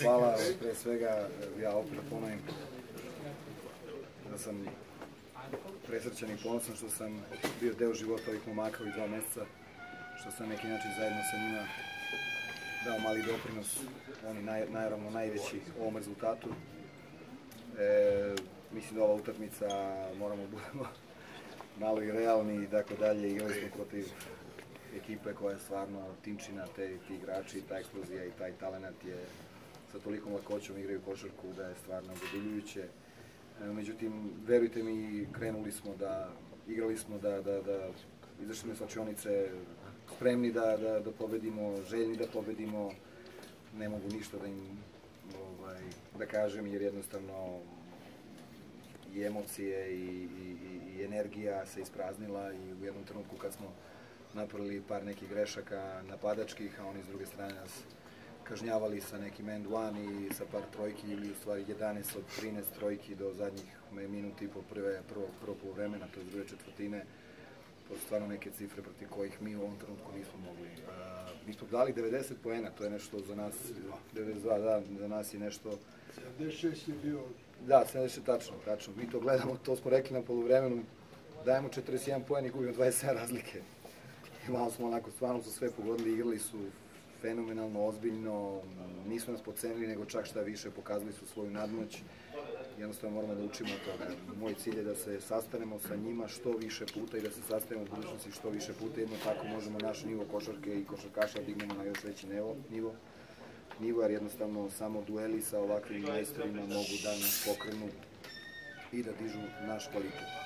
hvala. Pre svega, ja opet ponovim da sam presrećan i ponosan što sam bio deo života ovih momaka ovih 2 meseca, što sam neki način zajedno sa njima dao mali doprinos, oni naravno najveći ovom rezultatu. Mislim da ova utakmica moramo budemo malo i realni i tako dalje. Igrali smo protiv ekipe koja je stvarno timčina, ti igrači, ta eksplozija i taj talenat je sa tolikom lakoćom igraju košarku da je stvarno zadivljujuće. Međutim, verujte mi, krenuli smo igrali smo izašli smo iz slačionice spremni da pobedimo, željni da pobedimo. Ne mogu ništa da kažem jer jednostavno i emocije i energija se ispraznila i u jednom trenutku kad smo napravili par nekih grešaka napadačkih, a oni s druge strane nas kažnjavali sa nekim end one i sa par trojki ili u stvari 11 od 13 trojki do zadnjih minuti po prvog poluvremena, to je druge četvrtine. To su stvarno neke cifre protiv kojih mi u ovom trenutku nismo mogli. Mi smo dali 90 poena, to je nešto za nas, 92, da, za nas je nešto... 76 je bio... Da, 76, tačno. Mi to gledamo, to smo rekli na poluvremenu, dajemo 41 poena i gubimo 27 razlike. I malo smo onako, stvarno su sve pogodili, igrali su fenomenalno, ozbiljno, nisu nas podcenili, nego čak šta više, pokazali su svoju nadmoć. Jednostavno moramo da učimo od toga. Moj cilj je da se sastanemo sa njima što više puta i da se sastanemo u budućnosti što više puta. Jedno tako možemo naš nivo košarke i košarkaša dignemo na još veći nivo, jer jednostavno samo dueli sa ovakvim majstorima mogu da nas pokrenu i da dižu naš kvalitet.